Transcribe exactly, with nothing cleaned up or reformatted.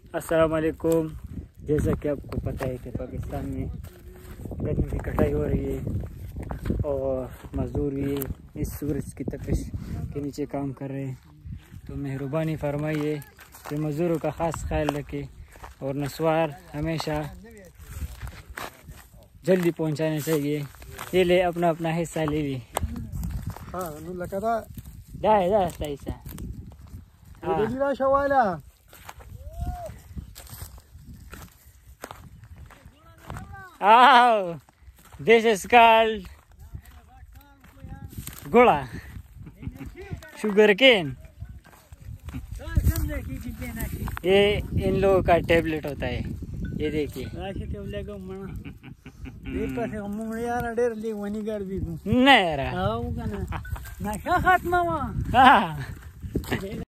अस्सलाम वालेकुम। जैसा कि आपको पता है कि पाकिस्तान में गन्ने की कटाई हो रही है और मज़दूर भी इस सूरज की तपिश के नीचे काम कर रहे हैं। तो मेहरबानी फरमाइए कि मज़दूरों का ख़ास ख्याल रखें और नस्वार हमेशा जल्दी पहुंचाना चाहिए। ये ले अपना अपना हिस्सा ले ली। हाँ नु लकदा जाए जाए ऐसा ये लीला शवाला आओ दिस इज कॉल्ड गुड़ा शुगर केन। ये इन लोगों का टेबलेट होता है। ये देखिए नहीं यार।